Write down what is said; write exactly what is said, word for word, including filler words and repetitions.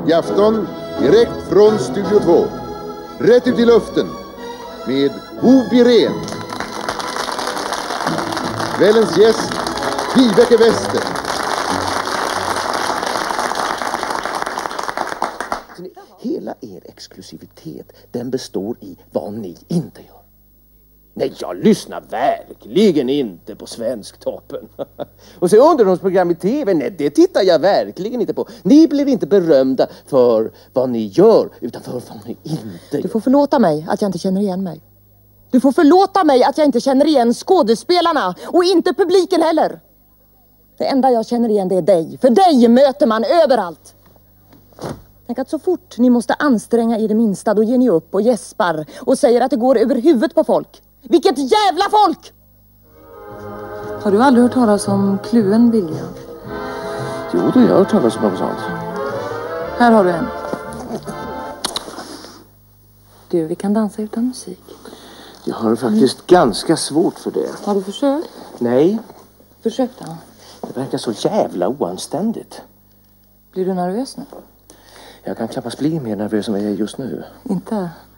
I afton, direkt från Studio två. Rätt ut i luften med Hovbirén. Kvällens gäst, Vibeke Wester. Hela er exklusivitet, den består i vad ni inte gör. Nej, jag lyssnar verkligen inte på Svensktoppen. Och så underhållsprogram i tv, nej, det tittar jag verkligen inte på. Ni blir inte berömda för vad ni gör, utan för vad ni inte gör. Du får förlåta mig att jag inte känner igen mig. Du får förlåta mig att jag inte känner igen skådespelarna och inte publiken heller. Det enda jag känner igen, det är dig. För dig möter man överallt. Tänk att så fort ni måste anstränga er det minsta, då ger ni upp och gäspar och säger att det går över huvudet på folk. Vilket jävla folk! Har du aldrig hört talas om kluven vilja? Jo, det har jag hört talas om något sånt. Här har du en. Du, vi kan dansa utan musik. Jag har faktiskt mm. ganska svårt för det. Har du försökt? Nej. Försök då. Det verkar så jävla oanständigt. Blir du nervös nu? Jag kan knappast bli mer nervös än vad jag är just nu. Inte?